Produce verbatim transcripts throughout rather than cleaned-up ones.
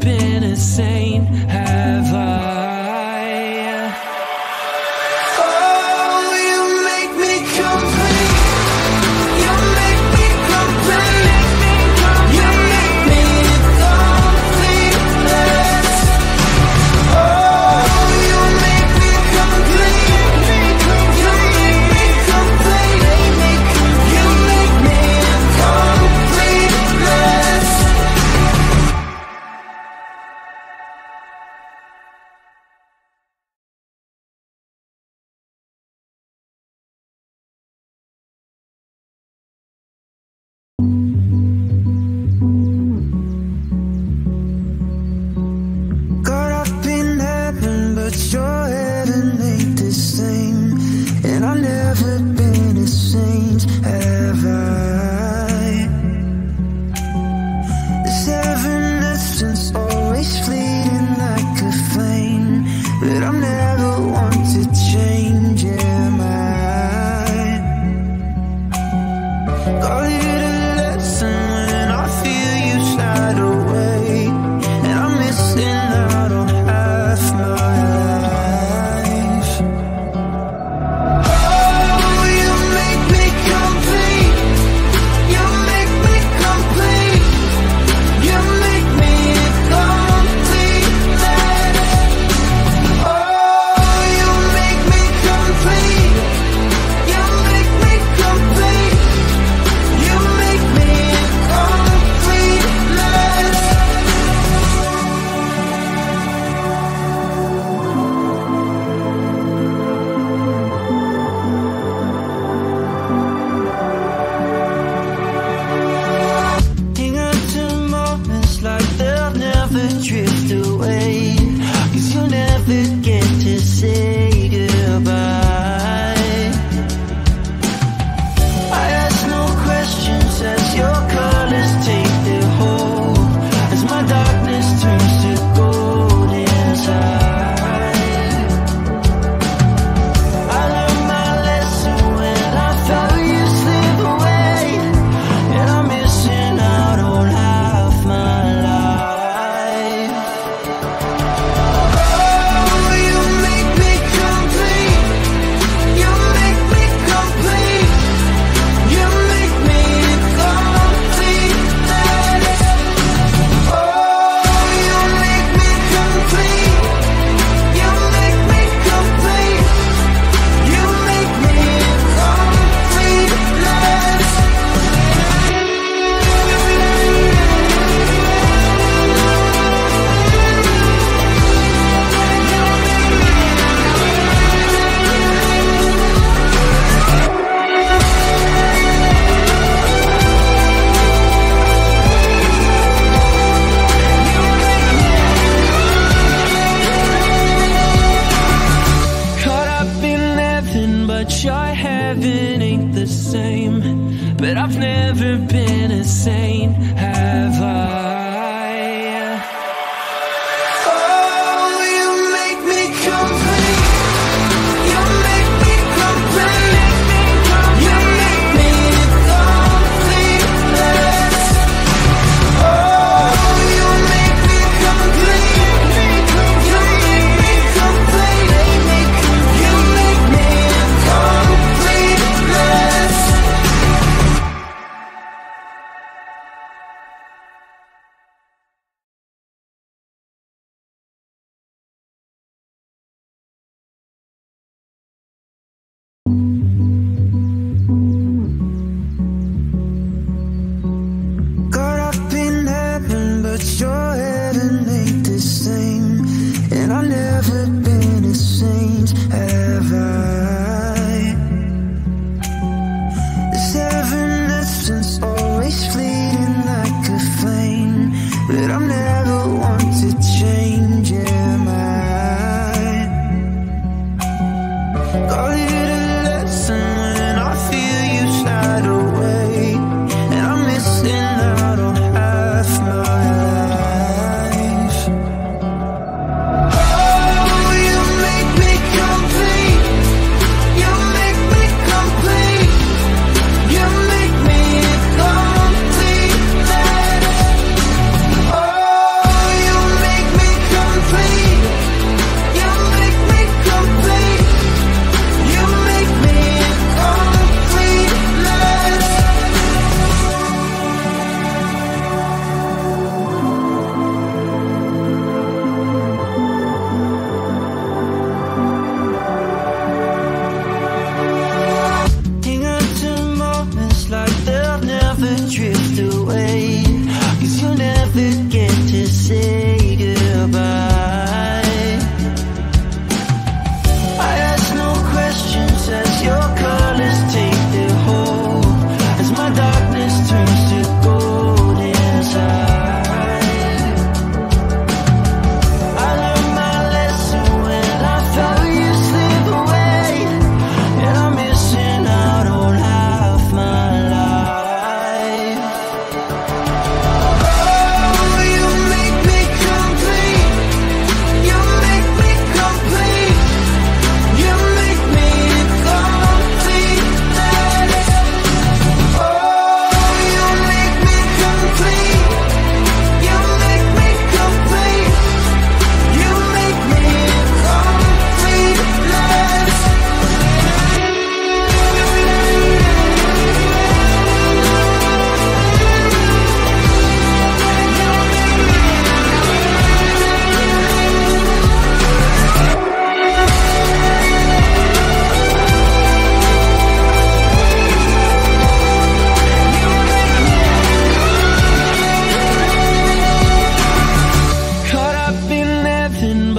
been a saint, have I?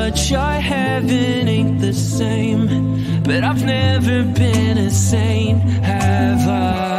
but your heaven ain't the same. But I've never been a saint, have I?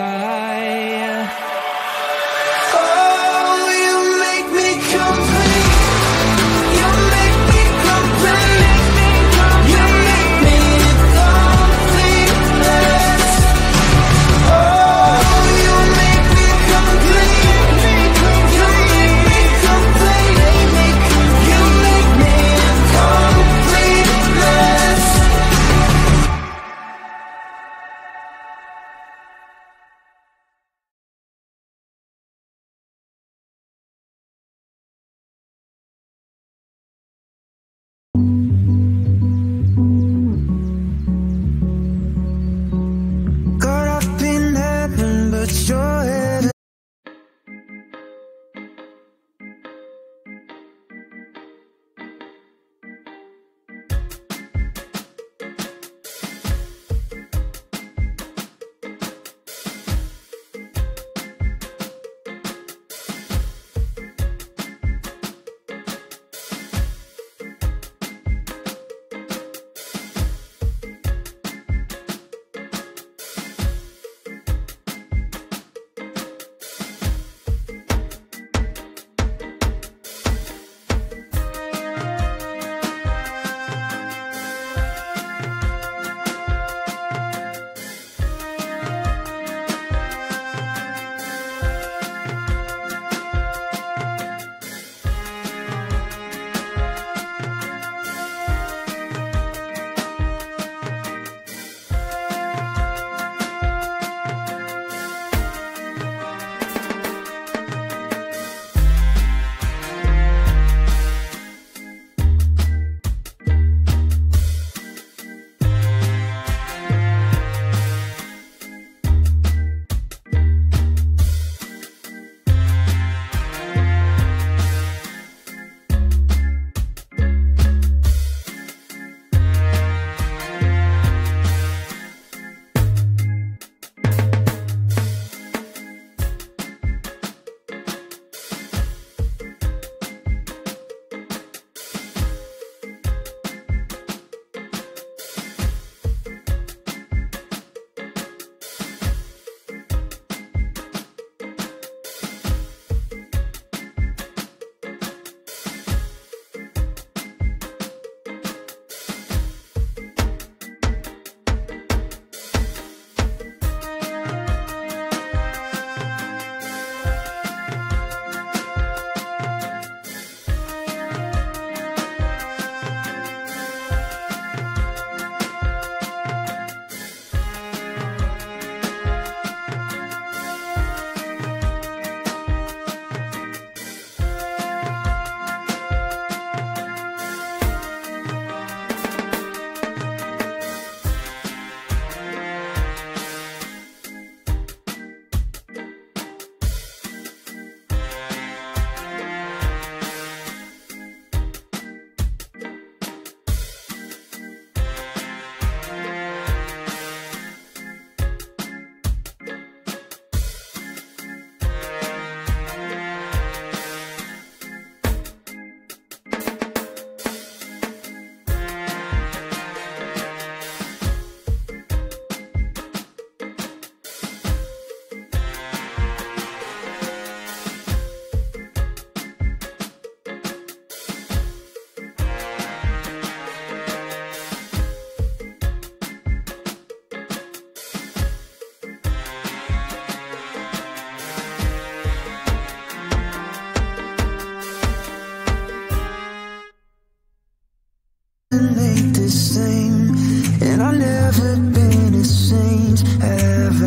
Ain't the same, and I've never been a saint, have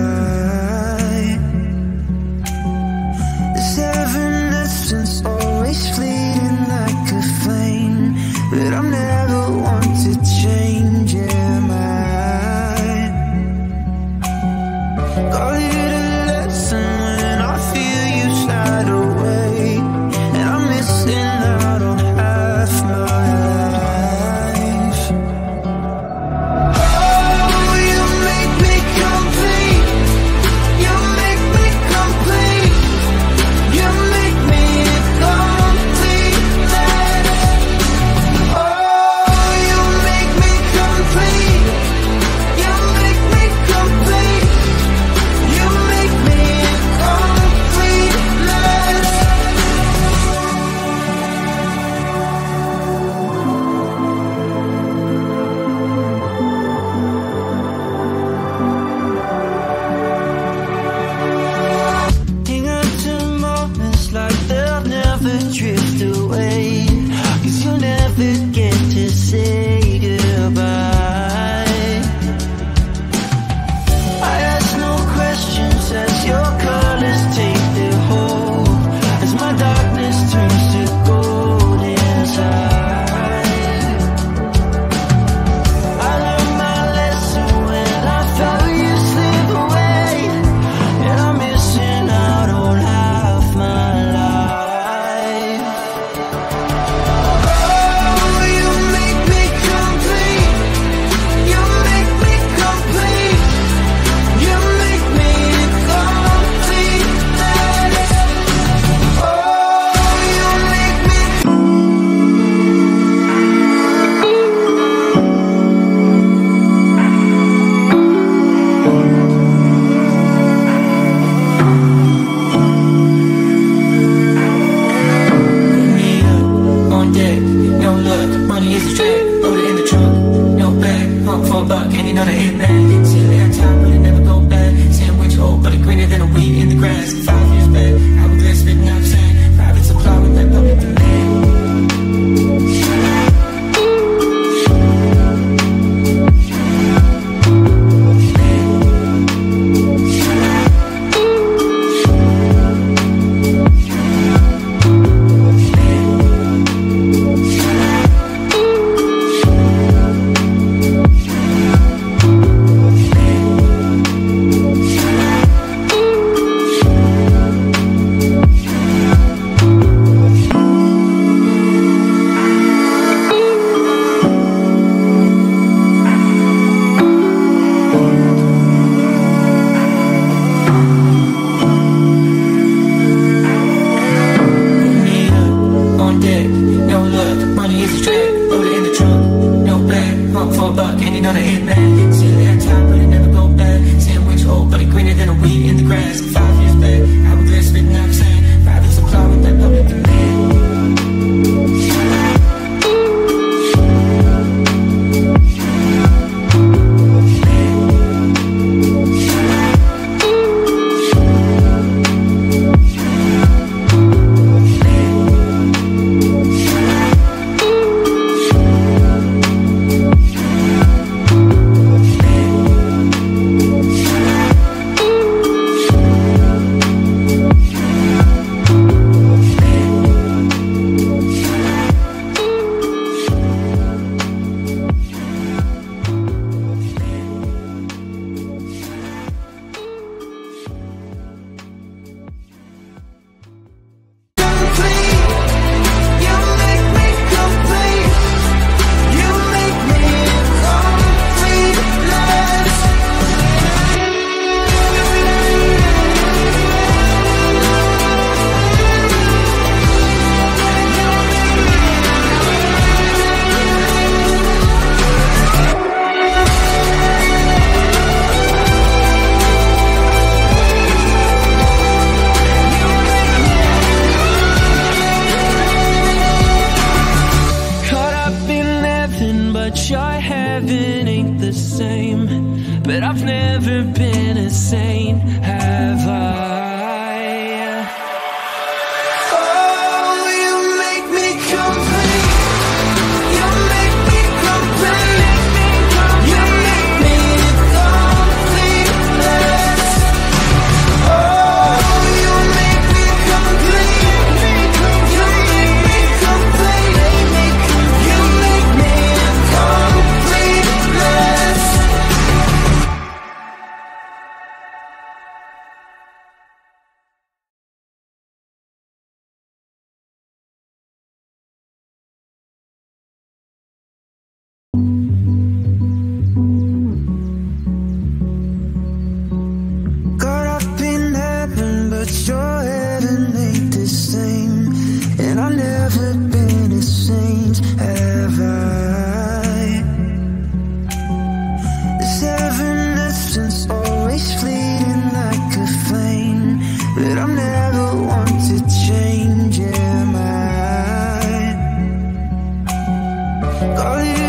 I? This evanescence always fleeting like a flame, but I'm never one to change, am I? Call it a lesson when I feel you slide away, and I'm missing out on half my life. never get to say goodbye. I ask no questions as your colors take their hold, as my darkness turns to gold inside. I learned my lesson when I felt you slip away, and I'm missing out on half my life. Oh, you make me complete. You make me complete. You make me complete. Oh, you make me. Me up on deck, no luck, money is a track, load it in the trunk, no bag, pump for a buck, and you know the hit man. See it every time, but it never go back. Sandwich old, but it greener than a weed in the grass. Five years back, hourglass spitting out sand, private supply with that public demand. Me up on deck, no luck, money is a track, load it in the trunk, no bag, pump for a buck, and you know the hit man. See it every time, but it never go back. Sandwich old, but it greener than a weed in the grass. Five years back, hourglass spitting out sand, private supply with that public demand. But your heaven ain't the same. But I've never been a saint, have I? Oh, you make me complete. You make me complete. You make me completeness. Oh, you make me complete. You make me complete. You make me completeness. Caught up in heaven, but your heaven ain't the same. And I've never been a saint, have I? This evanescence always fleeting like a flame, but I'm never one to change, am I? Call it